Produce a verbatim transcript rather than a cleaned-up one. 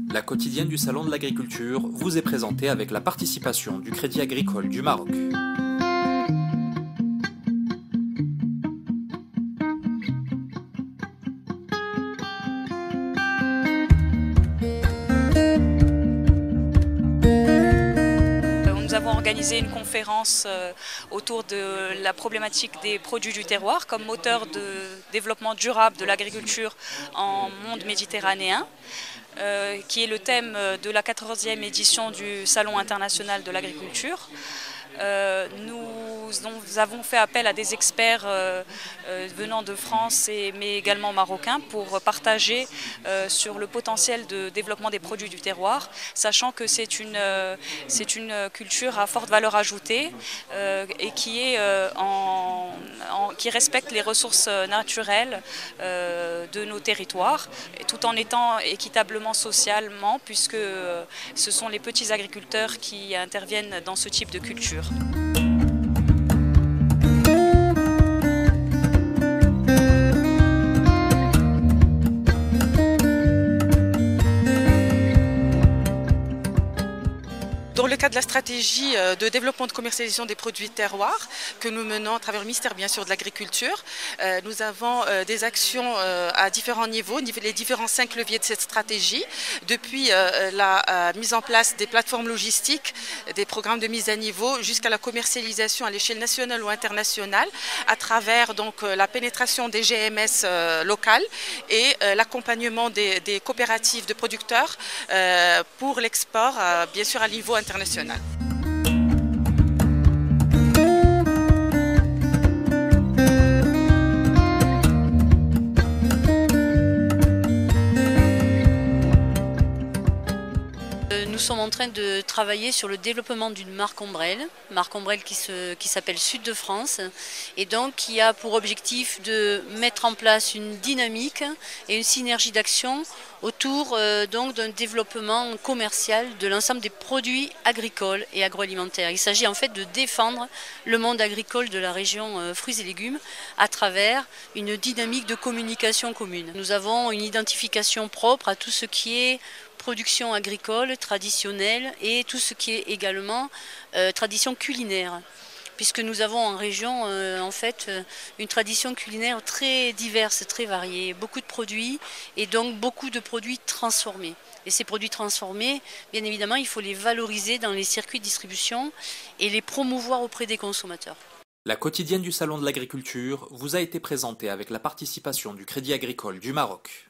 La quotidienne du Salon de l'Agriculture vous est présentée avec la participation du Crédit Agricole du Maroc. Nous avons organisé une conférence autour de la problématique des produits du terroir comme moteur de développement durable de l'agriculture en monde méditerranéen, euh, qui est le thème de la quatorzième édition du Salon international de l'agriculture. Euh, nous, nous avons fait appel à des experts euh, euh, venant de France et, mais également marocains pour partager euh, sur le potentiel de développement des produits du terroir, sachant que c'est une, euh, c'est une culture à forte valeur ajoutée euh, et qui, est, euh, en, en, qui respecte les ressources naturelles euh, de nos territoires, tout en étant équitablement socialement, puisque euh, ce sont les petits agriculteurs qui interviennent dans ce type de culture. Dans le cadre de la stratégie de développement de commercialisation des produits terroirs que nous menons à travers le ministère bien sûr de l'Agriculture, nous avons des actions à différents niveaux, les différents cinq leviers de cette stratégie, depuis la mise en place des plateformes logistiques, des programmes de mise à niveau, jusqu'à la commercialisation à l'échelle nationale ou internationale, à travers donc la pénétration des G M S locales et l'accompagnement des, des coopératives de producteurs pour l'export, bien sûr à niveau international. international. Nous sommes en train de travailler sur le développement d'une marque ombrelle, marque ombrelle qui se, qui s'appelle Sud de France, et donc qui a pour objectif de mettre en place une dynamique et une synergie d'action autour euh, donc d'un développement commercial de l'ensemble des produits agricoles et agroalimentaires. Il s'agit en fait de défendre le monde agricole de la région euh, fruits et légumes à travers une dynamique de communication commune. Nous avons une identification propre à tout ce qui est production agricole traditionnelle et tout ce qui est également euh, tradition culinaire, puisque nous avons en région euh, en fait une tradition culinaire très diverse, très variée, beaucoup de produits et donc beaucoup de produits transformés. Et ces produits transformés, bien évidemment, il faut les valoriser dans les circuits de distribution et les promouvoir auprès des consommateurs. La quotidienne du Salon de l'Agriculture vous a été présentée avec la participation du Crédit Agricole du Maroc.